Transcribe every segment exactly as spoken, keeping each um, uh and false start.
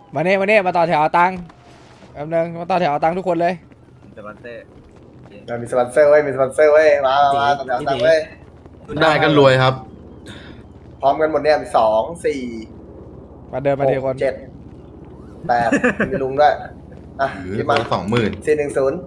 มาเนี่ยมาเนี่ยมาต่อแถวเอาตังค์แป๊บนึงมาต่อแถวเอาตังค์ทุกคนเลยสปอนเซอร์มีสปอนเซอร์ไว้มีสปอนเซอร์ไว้มามาต่อแถวตังค์ไว้ได้กันรวยครับพร้อมกันหมดเนี่ยสองสี่มาเดินมาเดียวคนเจ็ดแปดมีลุงด้วยอ่ะคิดมาสองหมื่นสี่หนึ่งศูนย์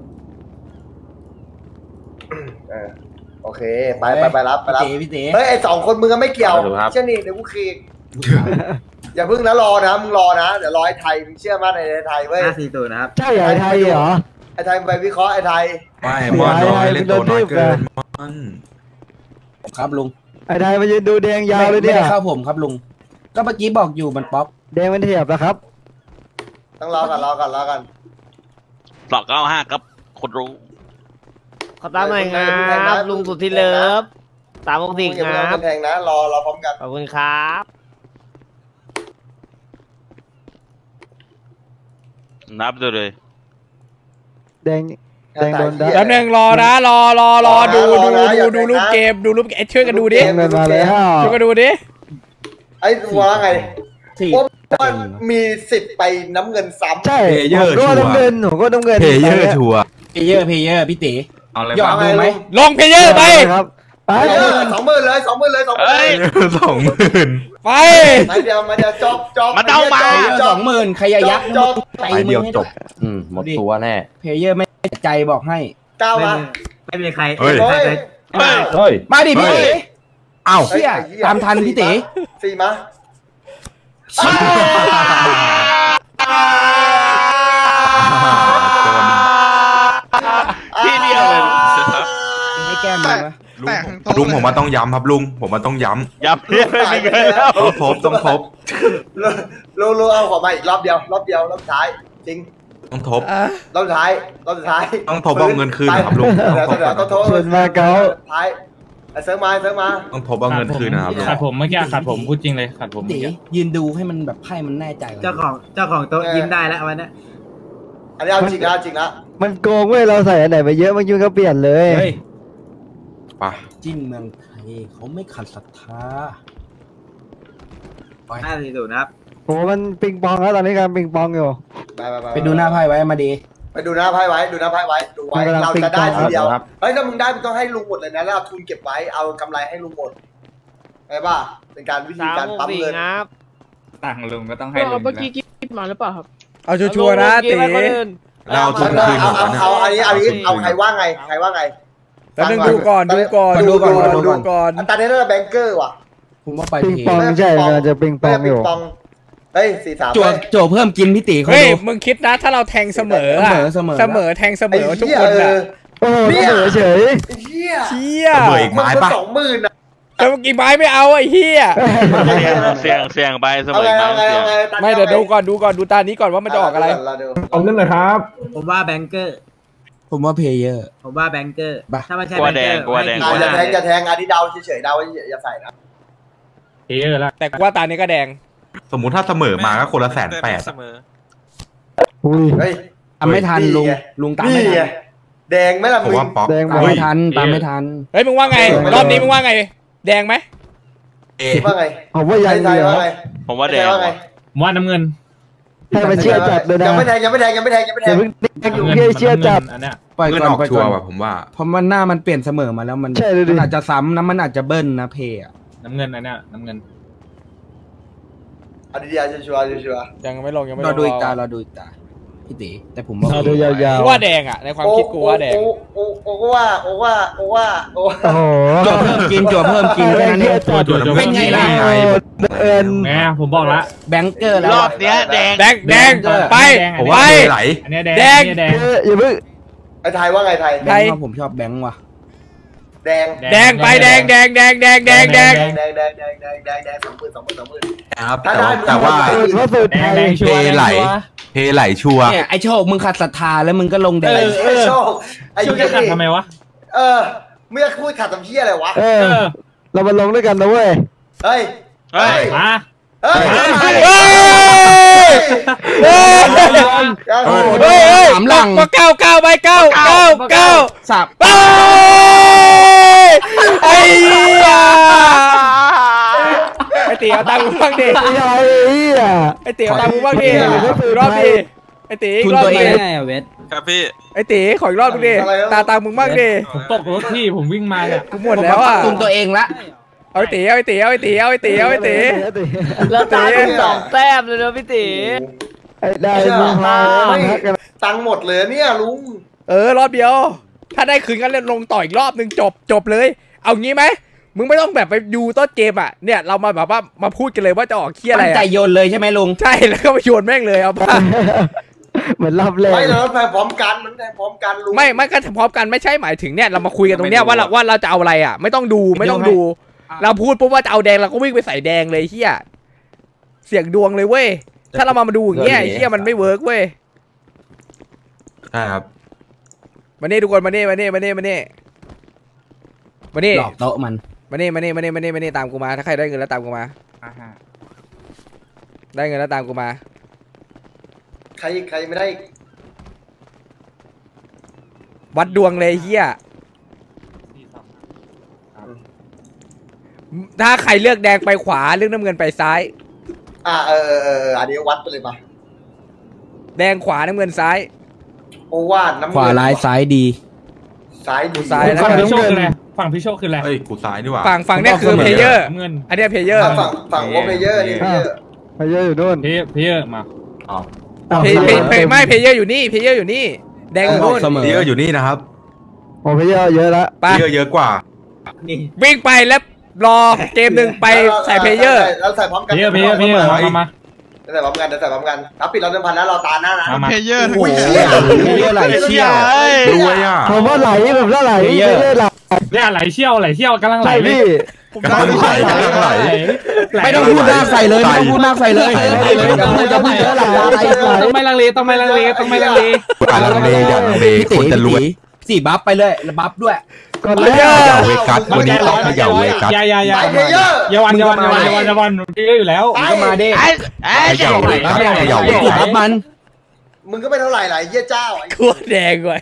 โอเคไปไปไปรับไปรับเฮ้ยไอสองคนมึงก็ไม่เกี่ยวเช่นนี้เดี๋ยวกูคีอย่าพึ่งนะรอนะมึงรอนะเดี๋ยวรอไอ้ไทยมึงเชื่อมั่นในไทยเว้ยห้าสี่ตัวนะครับใช่ไอ้ไทยเหรอไอ้ไทยไปวิเคราะห์ไอ้ไทยไม่มอนน้อยเล่นตัวน้อยเกินมอนครับลุงไอ้ไทยมายืนดูแดงยาวเลยเนี่ยไม่ได้เข้าผมครับลุงก็เมื่อกี้บอกอยู่มันป๊อกแดงมันเทียบนะครับต้องรอกันรอกันรอกันสองเก้าห้าครับคนรู้ขอตามหน่อยครับลุงสุดที่เลิฟสามองค์สี่ครับแทงนะรอรอพร้อมกันขอบคุณครับนับเลยแดงแดงโดนได้แล้วหนึ่งรอนะรอรอรอดูดูดูดูรูปเกมดูรูปเกมช่วยกันดูดิมาแล้วช่วยกันดูดิไอ้ตัวไงว่ามีสิทธิ์ไปน้ำเงินซ้ำใช่ผมก็น้ำเงินผมก็น้ำเงินเพย์เยอร์ชัวร์เพย์เยอร์เพย์เยอร์พี่ตียอดดูไหมลงเพย์เยอร์ไปครับไปสองหมื่นเลยสองหมื่นเลยสองหมื่นสองหมื่นไปมาเดียวมาเดียวจบจบมาเดามาสองหมื่นใครยักษ์ไปเดียวจบอืมหมดตัวแน่เพย์เยอร์ไม่ใจบอกให้เก้ามาไม่มีใครเฮ้ยเฮ้ยมาดิพี่ตีอ้าวเชี่ยตามทันพี่ตีสี่มาที่เดียวให้แก้มือไหมลุงผมมาต้องย้ำครับลุงผมมาต้องย้ำย้ำเพื่อไม่มีเงินต้องทบต้องทบลุงลุงเอาขอมาอีกรอบเดียวรอบเดียวรอบท้ายจริงต้องทบรอบท้ายรอบท้ายต้องทบเอาเงินคืนครับลุงเดี๋ยวเดี๋ยวต้องทบส่วนมาเก้าท้ายเซิร์ฟมาเซิร์ฟมาต้องทบเอาเงินคืนนะครับขาดผมเมื่อกี้ขาดผมพูดจริงเลยขาดผมยืนดูให้มันแบบไพ่มันแน่ใจเจ้าของเจ้าของโต๊ะยิ้มได้แล้ววันนี้อันนี้เอาจริงนะจริงนะมันโกงเว้ยเราใส่อันไหนไปเยอะมันยุ่งก็เปลี่ยนเลยป่ะจิ้นเมืองไทยเขาไม่ขัดศรัทธาห้าสี่ศูนย์นะครับโอ้มันปิงปองแล้วตอนนี้การปิงปองอยู่ไปดูหน้าไพ่ไว้มาดีไปดูหน้าไพ่ไว้ดูหน้าไพ่ไว้ดูไว้เราจะได้ทีเดียวเฮ้ยถ้ามึงได้มึงต้องให้ลุงหมดเลยนะแล้วเอาทุนเก็บไว้เอากำไรให้ลุงหมดไงป่ะเป็นการวิธีการปั๊มเงินต่างลุงก็ต้องให้ลุงเมื่อกี้กิ๊บมาหรือเปล่าครับเอาชัวร์นะตีเราทุนคืนเอาเอาเอาอันนี้อันนี้เอาใครว่าไงใครว่าไงแต่นึงดูก่อนดูก่อนดูก่อนดูก่อนตอนนี้เราแบงเกอร์ว่ะผมว่าไปปิงปองใช่มันจะปิงปองอยู่เฮ้ยสี่สามโจโจเพิ่มกินพี่ตีเขาเฮ้ยมึงคิดนะถ้าเราแทงเสมอเสมอเสมอเสมอแทงเสมอทุกคนอะโอ้โหเสมอเฉยเชี่ยเชี่ยเสมออีกไม้ปะสองหมื่นอะแต่เมื่อกี้ไม้ไม่เอาไอ้เหี้ยเสี่ยงเสี่ยงไปเสมอไม่เดี๋ยวดูก่อนดูก่อนดูตานี้ก่อนว่ามันจะออกอะไรเอาเรื่องหน่อยครับผมว่าแบงเกอร์ผมว่าเพย์เยอร์ผมว่าแบงเกอร์ถ้าไม่ใช่แบงเกอร์กลัวแดงอย่าแทงอย่าแทงอันนี้เดาเฉยๆเดาอย่าใส่นะเพย์เยอร์ละแต่ว่าตานี้ก็แดงสมมุติถ้าเสมอมาก็คนละแสนแปดเสมอเฮ้ยทำไม่ทันลุงลุงตามไม่ทันแดงไหมล่ะมึงแดงไม่ทันตามไม่ทันเฮ้ยมึงว่าไงรอบนี้มึงว่าไงแดงไหมเอว่าไงผมว่ายังไงผมว่าแดงผมว่าน้ำเงินให้มันเชื่อจัดเลยนะยังไม่แทงยังไม่แทงยังไม่แทงยังไม่แทงยังอยู่เชื่อจัดอันเนี้ยปล่อยก่อนปล่อยก่อนผมว่าเพราะมันหน้ามันเปลี่ยนเสมอมาแล้วมันอาจจะซ้ำนะมันอาจจะเบิ้ลนะเพย์น้ำเงินอันเนี้ยน้ำเงินอันนี้ดีอาชัวร์ชัวร์ยังไม่ลงยังไม่ลงเราดูอีกตาเราดูอีกตาพี่ตีแต่ผมว่าดูยาวๆว่าแดงอ่ะในความคิดกูว่าแดงโอ้โอ้ว่าโอ้ว่าโอ้ว่าโอ้โหจวบเพิ่มกินจวบเพิ่มกินแค่นั้นเองเป็นไงล่ะเอิญแม่ผมบอกละแบงเกอร์แล้วรอบเนี้ยแดงแดงแดงไปไปอันนี้แดงแดงอย่าเพิ่งไอ้ไทยว่าไงไทยไทยผมชอบแบงค์ว่ะแดงแดงไปแดงแดงแดงแดงแดงแดงแดงแดงแดงแดงแดงแดงแดงสองหมื่นสองหมื่นสองหมื่นครับแต่ว่าเพย์ไหลเพย์ไหลชัวร์เนี่ยไอโชคมึงขัดศรัทธาแล้วมึงก็ลงแดงไอโชคไอโชคจะขัดทำไมวะเออเมื่อพูดขัดทำเพี้ยอะไรวะเออเรามาลงด้วยกันนะเว้ยเฮ้ยเฮ้ยมาเฮ้ยเฮ้ยเฮ้ยสามหลังมาเก้าเก้าไปเก้าเก้าเก้าสับไปไอ้เหี้ยไอ้ตีเอาเอาตังค์มึงบ้างดิไอ้ไอ้อ่ะไอ้เต๋อเอาตังค์มึงบ้างดิรอบดิไอ้เต๋ออีทุกนรอบตัวเอดิงไงอะเวทครับพี่ไอ้เต๋อขออีกรอบมึงดิตาตังค์มึงบ้างดิผมตกรถพี่ผมวิ่งมาเนี่ยกูหมดแล้วอ่ะทุนตัวเองละเอาไอ้เต๋อเอาไอ้เต๋อเอาไอ้เต๋อเอาไอ้เต๋อเอาไอ้เต๋อแล้วตาถึงสองแต้มเลยนะพี่ตีไอ้ได้ลุงมาฮักกันตังค์หมดเลยเนี่ยลุงเออรอบเดียว ถ้าได้คืนกันเล่นลงต่ออีกรอบนึงจบจบเลย เอางี้ไหมมึงไม่ต้องแบบไปดูต้นเกมอ่ะเนี่ยเรามาแบบว่ามาพูดกันเลยว่าจะออกเคี้ยอะไรตั้งใจอ่ะโยนเลยใช่ไหมลุงใช่แล้วก็ไปโยนแม่งเลยเอาป่ะเหมือนรอบแรกไม่เราแทงพร้อมกันมันแทงพร้อมกันลุงไม่ไม่ก็พร้อมกันไม่ใช่หมายถึงเนี่ยเรามาคุยกันตรงเนี้ยว่าเราว่าเราจะเอาอะไรอ่ะ ไม่ต้องดูไม่ต้องดู เราพูดปุ๊บว่าจะเอาแดงเราก็วิ่งไปใส่แดงเลยเฮียเสี่ยงดวงเลยเว้ยถ้าเรามามาดูอย่างเงี้ยเฮียมันไม่เวิร์กเว้ยใช่ครับมาเน่ทุกคนมาเน่มาเน่มาเน่มาเน่มาเน่หลอกโต๊ะมันมาเน่มาเน่มาเน่มาเน่มาเน่ตามกูมาถ้าใครได้เงินแล้วตามกูมาได้เงินแล้วตามกูมาใครใครไม่ได้วัดดวงเลยเฮียถ้าใครเลือกแดงไปขวาเลือกน้ำเงินไปซ้ายอ่าเออเออเอออันนี้วัดไปเลยมาแดงขวาน้ำเงินซ้ายโอวาทน้ำขวาร้ายซ้ายดีซ้ายดีซ้ายฝั่งพี่โชคคืออะไรฝั่งพี่โชคคืออะไรเอ้ยกูซ้ายดีกว่าฝั่งฝั่งเนี่ยคือเพลเยอร์เงินอันเนี้ยเพลเยอร์ฝั่งฝั่งโอเพเยอร์นี่เพเยอร์พายเยอะอยู่นู่นพี่พี่มาเพเพเพไม่เพเยอร์อยู่นี่เพเยอร์อยู่นี่แดงอยู่นู่นเสมอเยอะอยู่นี่นะครับโอ้พายเยอะเยอะละไปเยอะเยอะกว่าวิ่งไปแล้วรอเกมหนึ่งไปใส่เพลเยอร์เราใส่พร้อมกันพี่พี่พี่มามามาใส่พร้อมกันใส่พร้อมกันถ้าปิดเราเดิมพันแล้วเราตาหน้านะมาเพเยอร์โอ้ยเยอะไหลเชี่ยวรวยอ่ะผมว่าไหลแบบว่าไหลไม่ได้ไหลเนี่ยไหลเชี่ยวไหลเชี่ยวกำลังไหลใช่พี่กำลังไหลกำลังไหลไม่ต้องพูดมากใส่เลยไม่ต้องพูดมากใส่เลยจะพูดเยอะไหลอะไรต้องไม่ลังเลต้องไม่ลังเลต้องไม่ลังเลอย่าลังเลอย่าลังเลคนจะรวยสี่บัฟไปเลยแล้วบัฟด้วยก่อนเพแรลเยอก ร์อย่าเวกัสวันนี้ต้องเขย่าเวกัสอย่าอย่าอย่าไอเพเยอร์อย่าวันอย่าวันอย่าวันอย่าวันอย่าวันพี่อยู่แล้วก็มาดิไอ้ไอ้เขย่าเวกัสเขย่าเวสี่กับัสฟมันมึงก็ไม่เท่าไหร่หลายเยี่ยเจ้ากลัวแดงไว้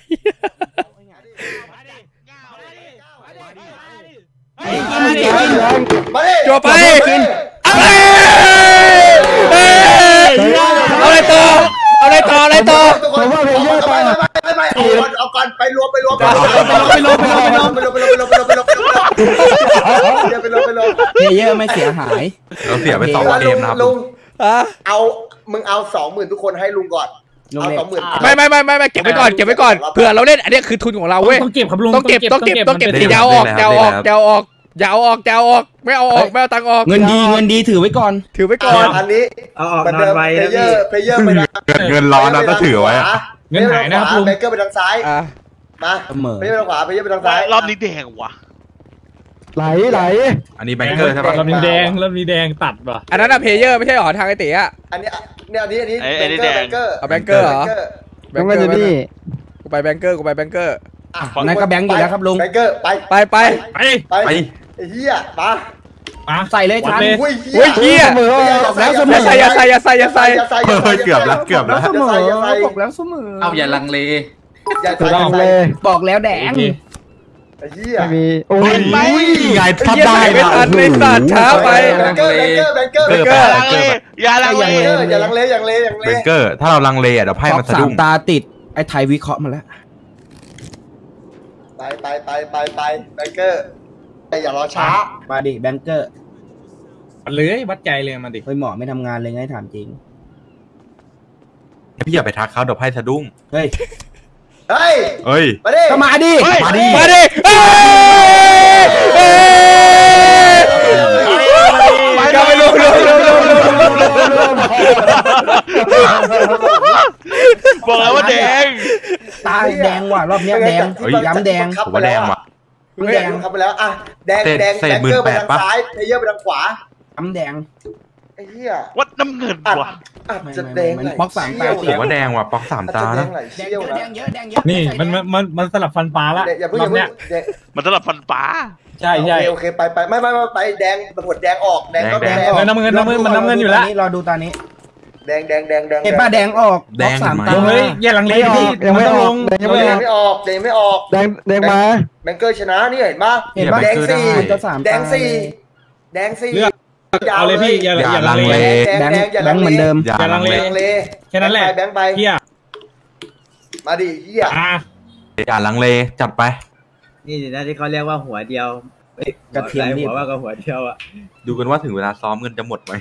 มาดิจัวไปเอาเลยเอาอะไรต่อเอาอะไรต่ออะไรต่อผมว่าเพเยอร์ไปไปไปเอาก่อนไปรวมไปรวมไปรวมไปรวมไปรวมไปรวมไปรวมไปรวมไปรวมไปรวมไปรวมไปรวมไปรวมไปรวมเพเยอร์ไม่เสียหายเราเสียไปสองเกมนะครับลุงฮะเอามึงเอาสองหมื่นทุกคนให้ลุงก่อนเอาสองหมื่นไม่ไม่ไม่ไม่ไม่เก็บไว้ก่อนเก็บไว้ก่อนเผื่อเราเล่นอันนี้คือทุนของเราเว้ยต้องเก็บครับลุงต้องเก็บต้องเก็บต้องเก็บสียาวออกยาวออกยาวออกยาวออกยาวออกไม่เอาออกไม่เอาตังค์ออกเงินดีเงินดีถือไว้ก่อนถือไว้ก่อนอันนี้เอาออกมันนอเดินมไว้เพนะเยอพี่ร์เพเยอร์ไปนะเงินร้อนนะก็ถือไว้เงินหายนะครับลุงเบเกอร์ไปทางซ้ายอ่ะมาเสมอเพเยอร์ไปทางขวาเพเยอร์ไปทางซ้ายรอบนี้แดงว่ะไหลไหลอันนี้แบงเกอร์ใช่ปะรอบนี้แดงรอบนี้แดงตัดว่ะอันนั้นอะเพลเยอร์ไม่ใช่หรอทางไอเต๋อะอันนี้เนี่ยอันนี้อันนี้ไอ้เบไอ้นี่เกอแดร์งเบเกอร์เอาแบงเกอร์เหรอน้ำเงินอยู่นี่กูไปแบงเกอร์กูไปแบงเกอร์นั่นก็แบงค์อยู่แล้วครับลุงแบงเกอร์ไปไปไปไปไปไปไอ้เหี้ยมามาใส่เลยทันอุ้ยเฮ้ยเหี้ยเสมอแล้วเสมอย่าอใส่อย่าใส่อย่าใส่อย่าใส่เฮ้ยเกือบแล้วเกือบแล้วเสมอบอกแล้วเสมอเอาอย่าลังเลอย่าถูกต้องใส่เลยบอกแล้วแดงไอ้เหี้ยไม่มีโอ้ยไงไอ้ทับเหี้ยได้ใส่ไม่ทันในสัตว์ช้าไปแบงเกอร์แบงเกอร์แบงเกอร์แบงเกอร์อย่าลังเลอย่าลังเลอย่าลังเลอย่าลังเลอย่าลังเลแบงเกอร์ ถ้าเราลังเลอ่ะเดี๋ยวไพ่ท็อมัปนสะสาดุ้มงตาติดไอ้ไทยวิเคราะห์มาแล้วไปไปไปไปไปแบงเกอร์แต่อย่ารอช้ามาดิแบงเกอร์เลยวัดใจเลยมาดิเฮ้ยหมอไม่ทำงานเลยไงถามจริงพี่อย่าไปทักเขาเดี๋ยวไพ่สะดุ้งเฮ้ยเฮ้ยเอ้ยมาดิก็มาดิมาดิมาดิเอ้ยเอ้ยกลับไปลงลงลงลงลงลงลงบอกแล้วว่าแดงตาแดงว่ะรอบเนี้ยแดงเฮ้ยย้ำแดงผมว่าแดงว่ะแดงครับไปแล้วอ่ะแดงแดงเศษแบงเกอร์ไปทางหมื่นแปดปะซ้ายเพเยอร์ไปทางขวาย้ำแดงไอ้เหี้ยวัดน้ำเงินอัดว่ะอัดไม่จะไม่แดงมันไหลบล็อกสามตาผมว่าแดงว่ะป๊อกสามอาจตาจะแดนะงไหลแดงเชี่เยยวอะนะแดงเยอะแดงเยอะนี่มันมันมันมันสลับฟันปลาละเดี๋ยวอย่าเพิ่งรออบย่าเพิ่เนี้งยเดี๋ยวมันสลับฟันป๋าใช่โอใช่เคโอเคไปไปไม่ไม่ไม่ไปแดงตำรวจแดงออกแดงก็แดงเงินน้ำเงินน้ำเงินมันน้ำเงินอยู่แล้วรอดูตานี้แดงแดงแดงแดงเห็นป้าแดงออกแดงบล็อกสามไหมตาลงเฮ้ยอย่าลังเลดิยังไม่มันอต้อองกลงยังแดไม่งออกไม่ออกแดงไม่ออกแดงแดงมาแบงเกอร์ชนะนี่เห็นปะเห็นป้าแดงสี่ก็สามแดตางสี่แดงสี่เลือกเอาเลยพี่อย่าอย่าลังเลแบงค์แบงค์เหมือนเดิมอย่าอย่าลัลังงเลเลแค่นั้นแหละแบงค์ไปเฮียมาดิเฮียอ่ะอย่าลังเลจัดไปนี่สินะที่เขาเรียกว่าหัวเดียวกระเทียมพี่หัวว่าก็หัวเดียวอ่ะดูกันว่าถึงเวลาซ้อมเงินจะหมดไหม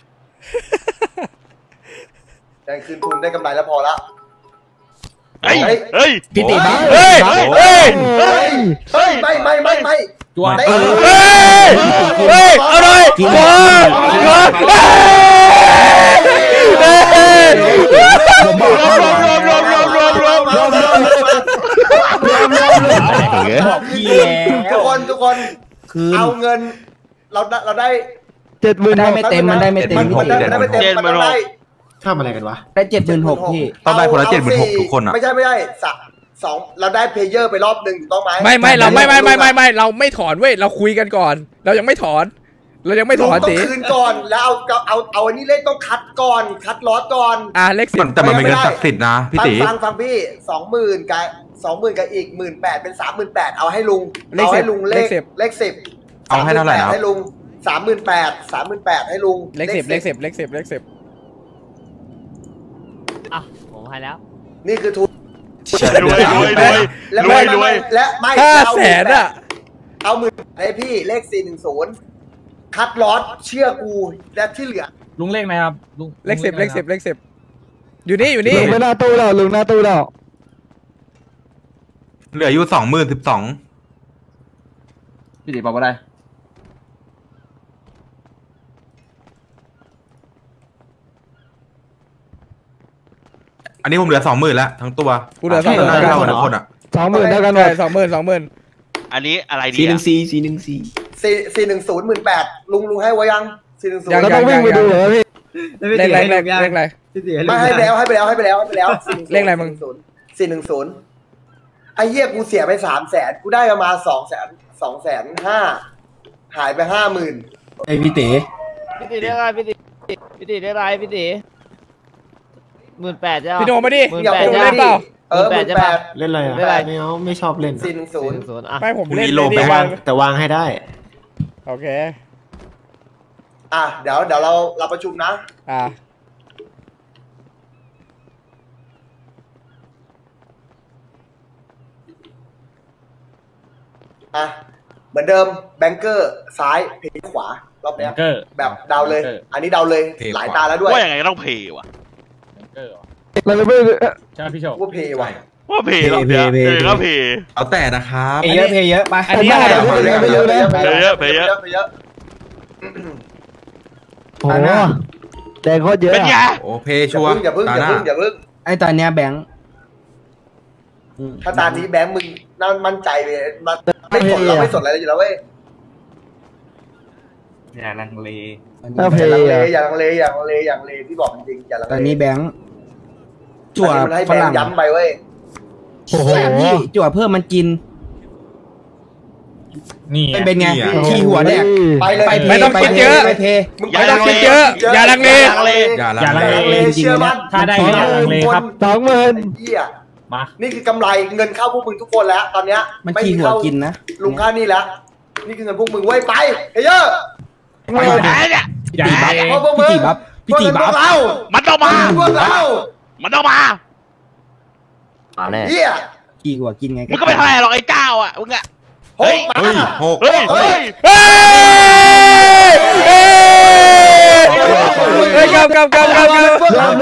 แดงคืนทุนได้กำไรแล้วพอละเฮ้ยเฮ้ยพี่ติบ้าเฮ้ยเฮ้ยเฮ้ยเฮ้ยไม่ไม่ไม่ไม่จวนได้เฮ้ยเฮ้ยเอาเลยขอขอเฮ้ยผมบอกรวมรวมรวมรวมรวมรวมรวมบอกพี่แล้ทุกวคนทุกคนคืนเอาเงิน เราได้เราได้เจ็ดหมื่นได้ไม่เต็มมันได้ไม่เต็มมันได้มันได้ไม่เต็มมันได้ทำอะไรกันวะได้เจ็ดหมื่นหกพี่ต้องได้คนละอาเจ็ดหมื่นหกสี่ทุกคนอ่ะไม่ใช่ไม่ใช่สะสองเราได้เพลเยอร์ไปรอบหนึ่งถูกต้องไหมไม่ไม่เราไม่ไม่ไม่ไม่ไม่เราไม่ถอนเว้ยเราคุยกันก่อน เรายังไม่ถอน เรายังไม่ถลุงอนต้อตีงคืนก่อนแล้วเอาเอาเอาเอาอันนี้เล่นต้องคัดก่อนคัดลอสก่อนอ่ะเลขสิบมันแต่มันเป็นเงินศักดิ์สิทธิ์นะพี่ตีฟังฟังพี่สองหมื่นกับสองหมื่นกับอีกหมื่นแปดเป็นสามหมื่นแปดเอาให้ลุงเลขเอาสิให้บลุงเลเลขขสิบเลขสิบเอาให้เท่าไหร่นะให้ลุงสามหมื่นแปดสามหมื่นแปดให้ลุงเลขสิบเลขสิบเลขสิบเลขสิบอ่ะผมให้แล้วนี่คือทุนรวยรวยรวยและรไม่วยรไม่วยและไม่ห้าเอาแสนอ่ะเอาหมื่นให้พี่เลขสี่หนึ่งศูนย์คัดลอสเชื่อกูและที่เหลือลุงเลขไหนครับลุงเลขสิบเลขสิบเลขสิบอยู่นี่อยู่นี่ลุงไม่น่าตู้แล้วลุงหน้าตู้แล้วเหลืออยู่สองหมื่นสิบสองพี่ติบอกว่าได้อันนี้ผมเหลือสองหมื่นแล้วทั้งตัวกูเหลือสองหมื่นน่าจะเท่ากันทุกคนอ่ะสองหมื่นเท่ากันหมใช่ดสองหมื่นสองหมื่นอันนี้อะไรดีสี่หนึ่อะงสี่สี่หนึ่งสี่สี่สี่หนึ่งศูนย์หมื่นแปดลุงลุงให้ไว้ยังสี่หนึ่งศูนย์ก็ต้องวิ่งไปดูเหรอพี่เลขอะไรเลขเลขอะไรพี่ตีให้ลุไม่งให้ไปแล้วให้ไปแล้วให้ไปแล้วให้ไปแล้วเลขอะไรมึงสี่หนึ่งศูนย์ไอ้เหี้ยกูเสียไปสามแสนกูได้ประมาณสองแสนสองแสนห้าหายไปห้าหมื่นไอพี่ติพี่ตีได้ไรพี่ตีพี่ตีได้ไรพี่ตีหมื่นแปดใช่ไหมพี่โนมาดิหมื่นอย่าแปไปดเล่ใช่นไหมเปล่าเออหมื่นแปดเล่นอะไรไม่เป็นไรไม่เอาไม่ชอบเล่นสี่หนึ่งศูนย์ศูนย์อ่ะไม่ผมเล่นมีโลเลยแบนี่งค์วางแต่วางให้ได้โอเคอ่ะเดี๋ยวเดี๋ยวเราเราประชุมนะอ่าอ่ะเหมือนเดิมแบงเกอร์ซ้ายเพย์ขวารอบเนี้ยเกอร์แบบเดาเลย อันนี้เดาเลยหลายตาแล้วด้วยว่าอย่างไงก็ต้องเพย์ว่ะเกอร์เหรอเราจะไม่ใช่ไหมพี่โชคว่าเพย์ว่ะว่าเพย์รอบเนี้ยเพย์ก็เพย์เอาแต่นะครับเพย์เยอะเพย์เยอะไปอันนี้อะไรไปเยอะไปเยอะไปเยอะไปเยอะไปเยอะโอ้โหแดงโคตรเยอะเป็นไงโอเพชัวร์อย่าเพิ่งตาอย่าหน้าเพิ่งอย่าเพิ่งไอตอนเนี้ยแบงค์ถ้าตานี้แบงค์มึงน่ามั่นใจเลยมันไม่สนเราไม่สนอะไรอยู่แล้วเว้ยอย่าลังเลถ้าเพอย่าลังเลย์อย่าลังเลอย่าลังเลอย่าลังเลที่บอกจริงๆอย่าลังเลตอนนี้แบงค์จั่วมันให้ฝแบงรั่งค์ย้ำไปเว้ยโอ้โหพี่จั่วเพิ่มมันกินนี่เป็นเป็นไงขี้หัวแดกไปเลยไปเพไม่ต้องคิดเยอะไปเพไม่ต้องคิดเยอะอย่าลังเลอย่าลัอย่าง ลังเลเลเชื่อมั่นถ้าได้ก็อย่าลังเลครับสองหมื่นไอ้เหี้ยมานี่คือกำไรเงินเข้าพวกมึงทุกคนแล้ว ตอนเนี้ยมันไม่ขี้หัวเข้ากินนะลุงค่านี่แล้วนี่คือเงินพวกมึงเว้ยไปเฮ้ยเยอะไปเนี่ยอย่าพี่เพราะพวกมึตีงบัฟพี่ตีบัฟพวกเรามันต้องมาพวกเรามันต้องมาเหี้ยขี้หัวกินไงมึงก็ไม่เท่าไหร่หรอกไอ้เจ้าอ่ะมึงอ่ะเฮ้ยเฮ้ยหกเฮ้ยเฮ้ยเฮ้ยเฮ้ยเฮ้ยกำกำกำกำกำพวกเรา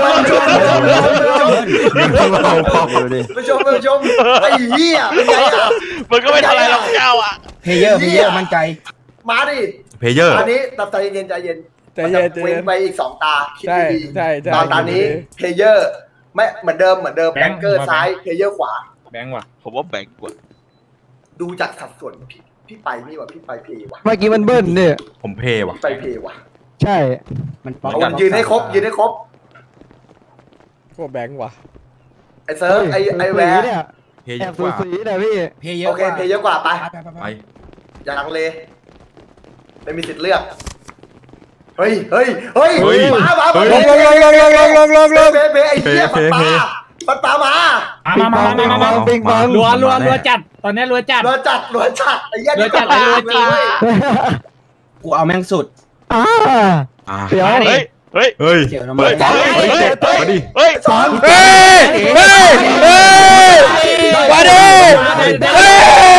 ไปชมไปชมไอ้เหี้ยเป็นไงอ่ะมึงก็ไม่เท่าไหร่หรอกเจ้าอ่ะเพย์เยอร์เพย์เยอร์มั่นใจมาดิเพเยอร์อันนี้ตัดใจเย็นใจเย็นใจเย็นใจเว้เย็นนไปอีกสองตาคิดใช่ดีใช่ใช่ตอนตานี้เพลเยอร์ไม่เหมือนเดิมเหมือนเดิมแบงเกอร์ซ้ายเพลเยอร์ขวาแบงค์ว่ะผมว่าแบงก์กว่าดูจากสัดส่วนพี่พี่ไปนี่ว่ะพี่ไปเพย์ว่ะเมื่อกี้มันเบิ้ลเนี่ยผมเพว่ะไปเพย์ว่ะใช่มันป๊อกเอายืนให้ครบยืนให้ครบพวกแบงค์ว่ะไอ้เซิร์ฟไอ้ไอ้แวร์เนี่ยเพเยแออะบกว่าสีเนี่ยพี่เพย์เยอะโอเคเพย์เยอะกว่าไปไปไปไปไปอย่าลังเลไม่มีสิทธิ์เลือกเฮ้ยเฮ้ยเฮ้ยเฮ้ยมามาเฮ้มายลงลงลงลงลงลงลงเพย์เพย์ไอ้เหี้ยปัดปลาปัดปลามามามามามามามาปิงปองรัวรัวรัวจัด ตอนนี้รัวจัดรัวจัดรัวจัดไอ้เหี้ยรัวจัดเลยรัวจริงกูเอาแม่งสุดอ่าอ่าเดี๋ยวเฮ้ยเฮ้ยเฮ้ยเกี่ยวทำไมเฮ้ยเฮ้ยเจ็บมาดิเฮ้ยสองเฮ้ยเฮ้ยเฮ้ยมาดิเฮ้ย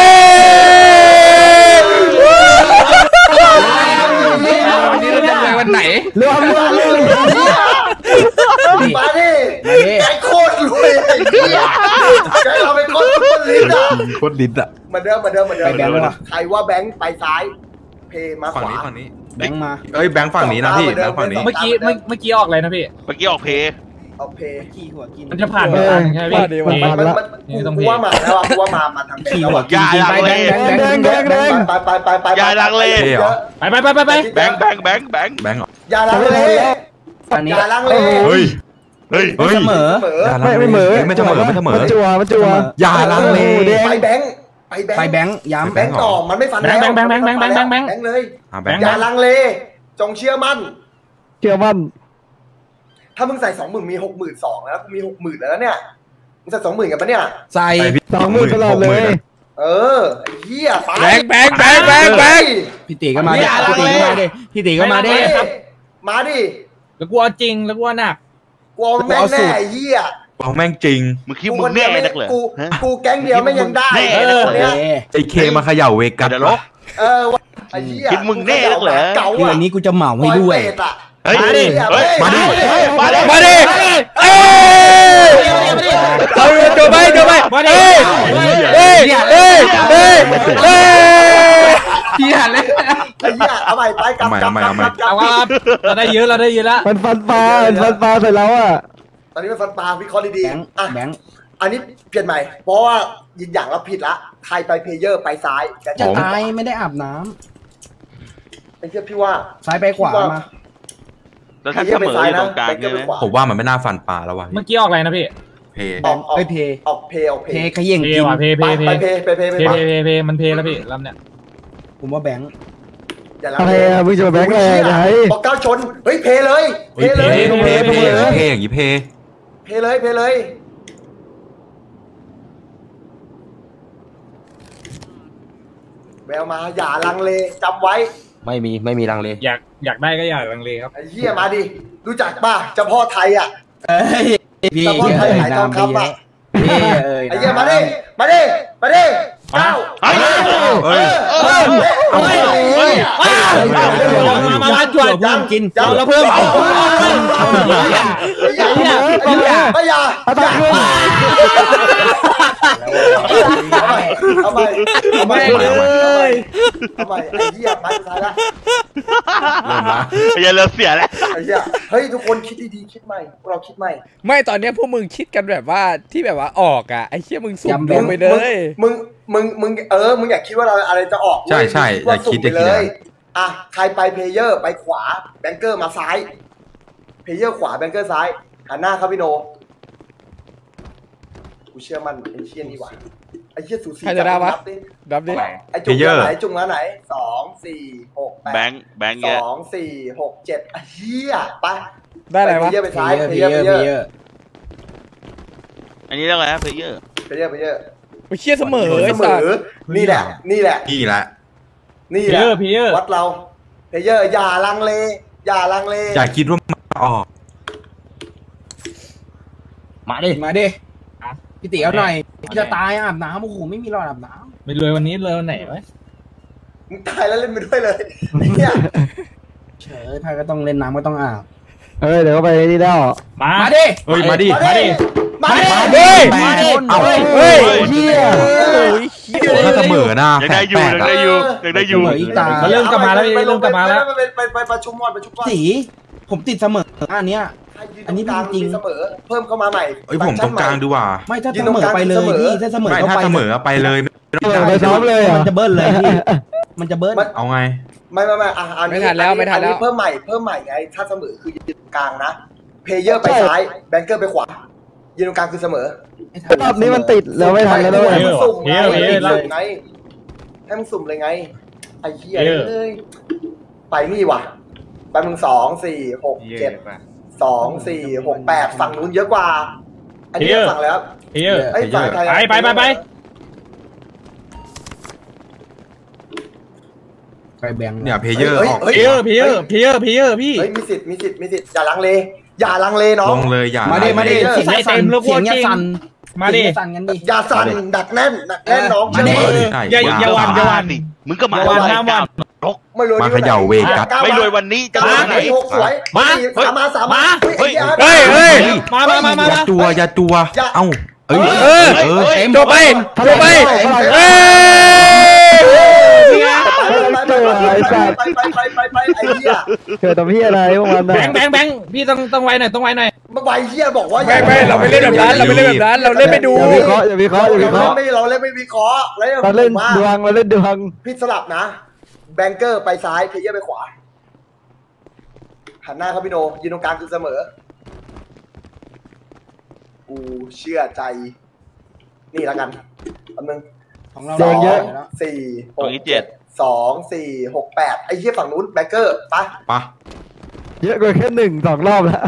วันนี้เราจะไปวันไหนรวมรวมรวมมาดิแกโคตรรวยไอ้เหี้ยแกเราเป็นคนซุปเปอร์ลิสอ่ะโคตรลิ้นอ่ะเหมือนเดิมเหมือนเดิมเหมือนเดิมไปแบงค์ว่ะใครว่าแบงค์ไปซ้าย เพมาขฝั่งวานี้ฝั่งนี้แบงค์มาเอ้ยแบงค์ฝั่งนี้นะพี่แบงค์ฝั่งนี้เมื่อกี้เมื่อเมื่อกี้ออกอะไรนะพี่เมื่อกี้ออกเพย์เอาเพขี่หัวกินมันจะผ่านไปทางใช่ไหมพี่มันมันมันนี่ต้องกูเพว่ามาแล้วอะกูว่ามามาทางขี่หัวกินอย่าไปลังแบเลงค์แบงค์แบงค์แบงค์แบงค์ไปไปไปไปอย่าลังเลเยอะไปไปไปไปไปแบงค์แบงค์แบงค์แบงค์แบงค์เหรออย่าลังเลอันนี้อย่าลังเลเฮ้ยเฮ้ยเฮ้ยเสมอเสมออย่าลัไม่งเลไม่เหมือไม่เสมอไม่เสมอมันจัวมันจัวอย่าลังเลไปแบงค์ไปแบงไปค์แบงค์ย้ำแบงค์ต่อมันไม่ฟันแล้วแบงค์แบงค์แบงค์แบงค์แบงค์แบงค์แบงค์แบงค์เลยอ่าแบงค์อย่าลังเล จงเชื่อมั่นเชื่อมั่นถ้ามึงใส่สองหมื่นมีหกหมื่นสองแล้วกูมีหกหมื่นแล้วเนี่ยมึงใส่สองหมื่นกันปะเนี่ยใส่ไปพี่สองหมื่นตลอดเลยเออไอ้เหี้ยไปแบงค์แบงค์แบงค์แบงค์แบงค์พี่ตีก็มาดิพี่ตีก็มาดิพี่ตีก็มาดิมาดิแล้วกูเอาจริงแล้วกูเอาหนักกูเอาแม่งแน่ไอ้เหี้ยเอาแม่งจริงมึงคิดมึงแน่นักเหรอกูฮะกูแก๊งเดียวไม่ยังได้แน่เออเนี่ยไอเคมาเขย่าเวกัสเดี๋ยวลบเออวะไอ้เหี้ยคิดมึงแน่นักเหรอเก่าเดืออ่ะนนี้กูจะเหมาให้ด้วยปล่อเปรตอะเฮ้ยมาดิเฮ้ยมาดิมาดิมาดิเอ้ยเอาเดี๋ยวไปเดี๋ยวไปเฮ้ยเฮ้ยเฮ้ยเฮ้ยเฮ้ยเฮียเลยไอ้เหี้ยเอาใหม่ไปกลับกลับกลับกลับกลัเอาบครับเราได้เยอะเราได้เยอะแล้วมันฟันปลามันฟันปลาใส่เราอ่ะตอนนี้เป็นฟันปลาวิเคราะห์ดีแบงค์ๆอ่ะแบงค์อันนี้เปลี่ยนใหม่ เพราะว่ายินอย่างเราผิดละใครไปเพลเยอร์ไปซ้ายแต่จะตายไม่ได้อาบน้ไอ้เหี้ยพี่ว่าำซ้ายไปขวามาแล้วถ้าเสมออยู่ตรงกลางเนี่ยนะผมว่ามันไม่น่าฟันปลาแล้วว่ะเมื่อกี้ออกอะไรนะพี่เพออกออกเอ้ยเพออกเพลออกเพเพลขย่งเพกินว่ะเพเพไปเพไปเพลไปเพลไปเพไปเพเพมันเพแล้วพี่ลำเนี่ยผมว่าแบงค์อย่าลังอะไรเลอ่ะมึงจะมาแบงค์อะไรไหนบอกก้าวชนเฮ้ยเพลเลยเพเฮ้ยลเพเลยเพเพเพอย่างงี้เพเพลเลยเพลเลยแววมาอย่าลังเลจำไว้ไม่มีไม่มีลังเลอยากอยากได้ก็อยากลังเลครับไอ้เหี้ยมาดิรู้จักป่ะเจ้าพ่อไทยอ่ะเอ้ยพี่แต่ว่าใครเอ้ยขายทนาองมคำไปอะเยอะพี่เอ้ยไอ้เหี้ยมาดิมาดิมาดิเก้าเฮ้ยเออเออเออเฮ้ยเออมามามาจวดเพิ่มกินยังเราเพิ่มไอ้เหี้ยไอ้เหี้ยไอ้เหี้ยเอาตาขึ้นเอาไปเอาไปเอาไปเลยเอาไปไอ้เหี้ยไปสุดท้ายละเริ่มละอย่าเลิกเสียแล้วไอ้เหี้ยเฮ้ยทุกคนคิดดีๆคิดใหม่พวกเราคิดใหม่ไม่ตอนเนี้ยพวกมึงคิดกันแบบว่าที่แบบว่าออกอ่ะไอ้เชี่ยมึงสุ่มจำลงไปเลยมึงมึงมึงเออมึงอยากคิดว่าเราอะไรจะออกใช่ใช่อย่าคิดอย่าคิดเลนะยอ่ะใครไปเพลเยอร์ไปขวาแบงเกอร์มาซ้ายเพลเยอร์ขวาแบงเกอร์ซ้ายหันหน้าครับพี่โนกูเชื่อมันไอ้เชี่ยนี่หว่าไอ้เชี่ยสูสีใครจะได้วะนับดิดับดิไอ้จุงมาไหนจุงมาไหนสองสี่หกแปแบดงค์แบงค์สเงี้ยองสี่หกเจ็ดไอ้เฮียไปได้อะไรวะเพลเยอร์ไปเพซ้ายเยอร์เพเพลเยเยออร์ร์เพลเยอร์เพเยอร์อันนี้เรื่องอะไรนะเพลเยอร์เพลเยอร์เพลเยอร์ไอ้เชี่ยเสมอไอ้เสมสัตอว์นี่แหละ นี่แหละนี่แหละนี่เพแหละเยอร์เพเยอร์วัดเราเพลเยอร์อย่าลังเล อย่าลังเลอย่าคิดว่ามันออกมาดิมาดิพี่ตีเอาหน่อยจะตายอาบน้ำโอ้โหไม่มีรอดอาบน้ไม่รวยวันนี้รวยวันไหนวะมึงตายแล้วเล่นไปด้วยเลยเนี่ยำเฉยพายก็ต้องเล่นน้ำก็ต้องอาบเอ้ยเดี๋ยวก็ไปนี่แล้วมามาดิเฮ้ยมาดิมาดิมาดิเฮ้ยมาดิเอาเฮ้ยเฮียโอ้ยเชี่ยถ้าเสมอนะยังแปได้ดอยู่แปดยังอะได้อยู่ยังได้อยู่เสมออีกตาเริ่มกลับมาแล้วเริ่มกลับมาแล้วไปไปไปประชุมก่อนประชุมก่อนสีผมติดเสมออันเนี้ย อันนี้จริงเสมอเพิ่มเข้ามาใหม่เอ้ยผมตรงกลางดีกว่าไม่ถ้าเสมอไปเลยพี่ถ้าเสมอไม่ก็ถ้าไปเสมอไปเลยไม่ต้องเออจ่ายไปซ้อมเลยเหรมัอ่ะนจะเบิ้ลเลยพี่มันจะเบิ้ลเอาไงไม่ไม่ไม่อ่ะอันนี้ไม่ทันแล้วไม่ทันแล้วอัเพิ่มใหม่เพิ่มใหม่ไงถ้าเสมอคือยืนตรงกลางนะเพลเยอร์ไปซ้ายแบงเกอร์ไปขวายืนตรงกลางคือเสมอรอบนี้มันติดแล้วไม่ทันแล้วด้วยให้มึงสุ่มไงเพลเยอร์เพลเยอร์สุ่มไงให้มึงสุ่มเลยไงไอ้เหี้ยเอ้ยไปนี่ว่ะไปมึงสองสี่หกเจ็ดสองสี่หกแปดฝั่งนู้นเยอะกว่า อันนี้ฝั่งแล้วเพเยอร์ไอ้ฝั่งไทยไปไปไปไปไปไปแบงค์เนี่ยเพเยอร์ออกเฮ้ยเพเยอร์เพเยอร์เพเยอร์เพเยอร์พี่เฮ้ยมีสิทธิ์มีสิทธิ์มีสิทธิ์อย่าลังเลอย่าลังเลน้อลงงเลยอย่ามาดิมาดิเสียงอย่าสั่นเสียงอย่าสั่นมาดิเสียงอย่าสั่นกันดิอย่าสั่นดักแน่นดักแน่นน้องมาดิอย่าอย่าวันอย่าวันดิมึงก็มาอย่าวันห้ามวันไม่รวยมาเขย่าเวกัสไม่รวยวันนี้จะก้าวมามาไหนหกสวยมาสามมาสามมาเฮ้ยเฮ้ยเฮ้ยมามามามาอย่าจัวอย่าจัวเอ้าเอ้ยเออเออจบไปจบไปเอ้ยไปไปไปไปไปไปไอ้เหี้ยเกิดตรงพี่อะไรพวกมันแบงค์แบงค์แบงค์พี่ต้องต้องไวหน่อยต้องไวหน่อยมาไวเหี้ยบอกว่าไม่ไม่เราไม่เล่นแบบนั้นเราไม่เล่นแบบนั้นเราเล่นไปดูอย่าวิเคราะห์อย่าวิเคราะห์อย่าวิเคเราราะห์ไม่เราเล่นไม่วิเคราะห์แล้วเราเล่นดวงเราเล่นดวงพี่สลับนะแบงเกอร์ไปซ้ายเพลเยอร์ไปขวาหันหน้าครับพี่โนยืนตรงกลางคือเสมอกูเชื่อใจนี่แล้วกันอันนึงของเราสองเยอะสี่หตรงกนี้เจ็ดสองสี่หกแปดไอ้เหี้ยฝั่งนู้นแบงเกอร์ไปปะเยอะกว่าแค่หนึ่งสองรอบแล้ว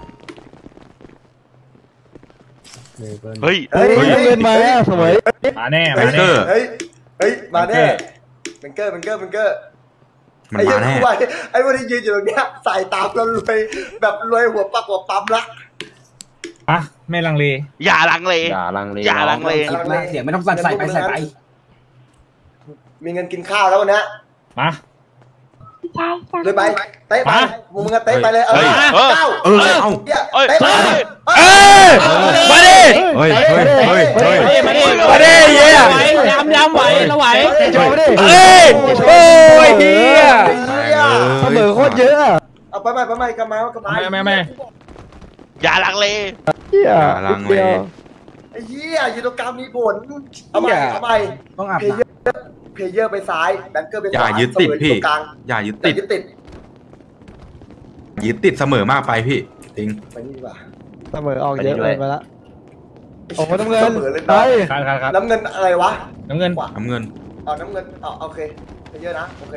เฮ้ยเฮ้ยเฮ้ยเงินมาสวยมาแน่เฮ้มาย แน่เฮ้ยเฮ้ยมาแน่แบงเกอร์แบงเกอร์แบงเกอร์มันไอ้มาเหี้ยแน่กูว่าไอ้วันที่ยืนอยู่ตรงเนี้ยใส่ตามเรารวยแบบรวยหัวปักหัวปั๊มละอ่ะไม่ลังเลอย่าลังเลอย่าลังเลอย่าลังเลคิดมากเสียงไม่ต้องสั่นใส่ไปใส่ไปมีเงินกินข้าวแล้ววันนี้มาเลยไปเตะไปมึงก็เตะไปเลยเออเฮ้ยเก้าเออเอ้าเอ้ยเตะไปเอ้ยมาดิเฮ้ยเฮ้ยเฮ้ยเฮ้ยมาดิมาดิเหี้ยยำยำไหวเราไหวโชว์ดิเอ้ยโอ้ยเฮียเสมอโคตรเยอะอะเอาไปไปไปไปกลับมากลับมาไม่ไม่ไม่อย่าลังเลเฮียลังเลไอ้เหี้ยอยู่ตรงกลางมีผลเอาใหม่เอาใหม่ต้องอาบเพลน้เยอร์เพลเยอร์ไปซ้ายแบงเกอร์ไปอขย่าวายึดติดพี่เสมออยู่ตรงกลางอย่ายึดติติดดยึดติดยึดติดเสมอมากไปพี่จริงไปนี่ดีกว่าเสมอออกเยอะเลยไปละโอ้น้ำเงินเสมอเลยไปนะครับครับครับน้ำเงินอะไรวะน้ำเงินขวาน้ำเงินเอาน้ำเงินเอาโอเคเพลเยอร์นะโอเค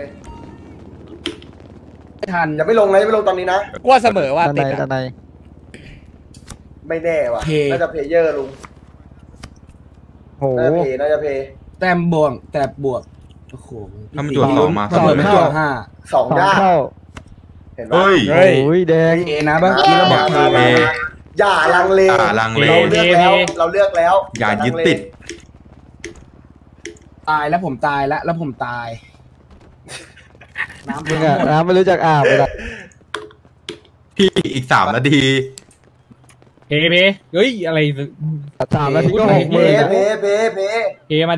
ำไม่ทันอย่าไม่ลงนะอย่าไม่ลงตอนนี้นะกว่าเสมอว่าด้านติในดด้านในไม่แน่ว่ะน่าจะเพลเยอร์ลุงโหน่าจะเพน่าจะเพแต้มบวกแต้มบวกโอ้โหถ้ามันจวดสองมาเสมอไม่จวดห้าสองสองย่าเข้าเห็นไหมเฮ้ยเฮ้ยโอ้ยแดงเอนะบ้างที่เราบอกทีเออย่าลังเลอย่าลังเลเราเลือกแล้วเราเลือกแล้วอย่ายึดติดตายแล้วผมตายแล้วแล้วผมตายน้ำมึงอะน้ำไม่รู้จักอาบเลยอะพี่อีกสามนาทีเพเพเฮ้ยอะไรสามนาทีก็หกหเพมื่นเพเพเพเพมาดิ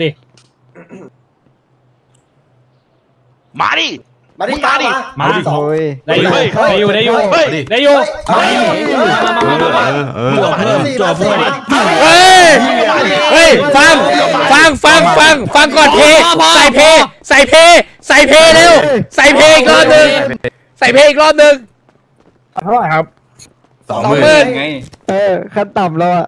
มาดิมาดิมึงมาดิมาดิสองโอ้ยได้อยู่เฮ้ยได้อยู่ได้อยู่เฮ้ยได้อยู่เฮ้ยเออเออมาสี่มาสี่เฮ้ยเฮ้ยฟังฟังฟังฟังฟังก่อนเพใส่เพใส่เพใส่เพเร็วใส่เพอีกรอบหนึ่งใส่เพอีกรอบหนึ่งเท่าไหร่ครับสองสองหหมื่มื่นนเออขั้นต่ำแล้วอะ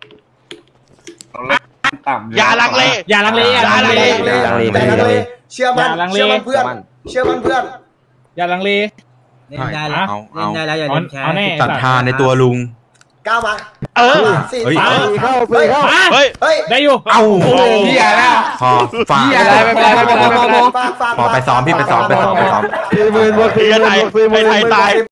อย่าลังเลอย่าลังเลอย่าลังเลอย่าลังเลอย่าลังเลเชื่อมั่นอย่าลังเลเชื่อมั่นเพื่อนเชื่อมั่นเพื่อนอย่าลังเลเอาเอาได้แล้วอย่าเอาลืมแชร์เอาแน่ศรัทธาในตัวลุงก้าวมาเออสี่เฮ้ยสามปีเข้าปีเข้ามาเฮ้ยเฮ้ยได้อยู่เอ้าเหี้ยแล้วพอฝากไม่เป็นไรไม่เป็นไรไม่เป็นไรไม่เป็นไรฝากฝากพอไปซ้อมพี่ไปซ้อมไปซ้อมไปซ้อมสี่หมื่นบวกสี่หมื่นบวกสี่หมื่นไอ้ไทยตาย